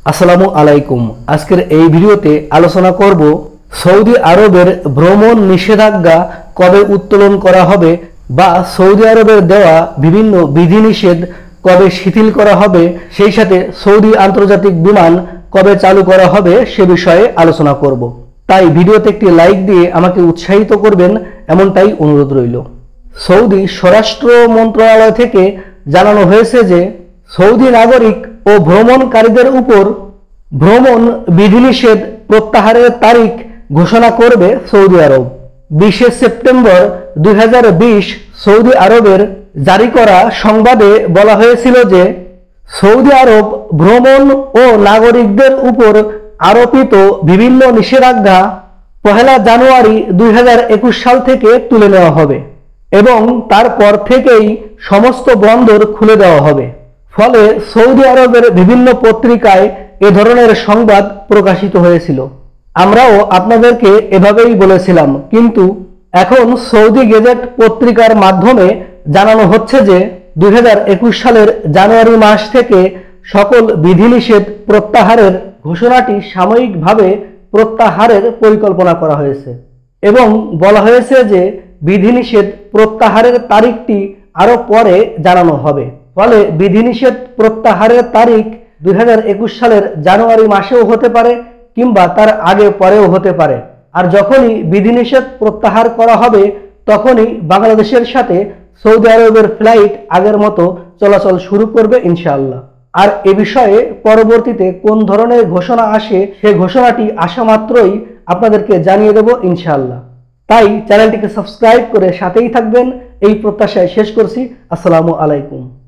আসসালামু আলাইকুম। আজকের এই ভিডিওতে আলোচনা করব সৌদি আরবের ভ্রমণ নিষেধাজ্ঞা কবে উত্তোলন করা হবে বা সৌদি আরবের দেওয়া বিভিন্ন বিধিনিষেধ কবে শিথিল করা হবে, সেই সাথে সৌদি আন্তর্জাতিক বিমান কবে চালু করা হবে সে বিষয়ে আলোচনা করব। তাই ভিডিওতে একটি লাইক দিয়ে আমাকে উৎসাহিত করবেন এমনটাই অনুরোধ রইল। সৌদি স্বরাষ্ট্র মন্ত্রণালয় থেকে জানানো হয়েছে যে সৌদি নাগরিক ও ভ্রমণকারীদের উপর ভ্রমণ বিধিনিষেধ প্রত্যাহারের তারিখ ঘোষণা করবে সৌদি আরব। 20 সেপ্টেম্বর 2020 সৌদি আরবের জারি করা সংবাদে বলা হয়েছিল যে সৌদি আরব ভ্রমণ ও নাগরিকদের উপর আরোপিত বিভিন্ন নিষেধাজ্ঞা 1 জানুয়ারি 2021 সাল থেকে তুলে নেওয়া হবে এবং তারপর থেকেই সমস্ত বন্দর খুলে দেওয়া হবে। ফলে সৌদি আরবের বিভিন্ন পত্রিকায় এ ধরনের সংবাদ প্রকাশিত হয়েছিল। আমরাও আপনাদেরকে এভাবেই বলেছিলাম, কিন্তু এখন সৌদি গেজেট পত্রিকার মাধ্যমে জানানো হচ্ছে যে 2021 সালের জানুয়ারি মাস থেকে সকল বিধিনিষেধ প্রত্যাহারের ঘোষণাটি সাময়িকভাবে প্রত্যাহারের পরিকল্পনা করা হয়েছে এবং বলা হয়েছে যে বিধিনিষেধ প্রত্যাহারের তারিখটি আরো পরে জানানো হবে। ফলে বিধিনিষেধ প্রত্যাহারের তারিখ 2021 সালের জানুয়ারি মাসেও হতে পারে কিংবা তার আগে পরেও হতে পারে। আর যখনই বিধিনিষেধ প্রত্যাহার করা হবে তখনই বাংলাদেশের সাথে সৌদি আরবের ফ্লাইট আগের মতো চলাচল শুরু করবে ইনশাআল্লাহ। আর এ বিষয়ে পরবর্তীতে কোন ধরনের ঘোষণা আসে সে ঘোষণাটি আসা মাত্রই আপনাদেরকে জানিয়ে দেব ইনশাআল্লাহ। তাই চ্যানেলটিকে সাবস্ক্রাইব করে সাথেই থাকবেন এই প্রত্যাশায় শেষ করছি। আসসালামু আলাইকুম।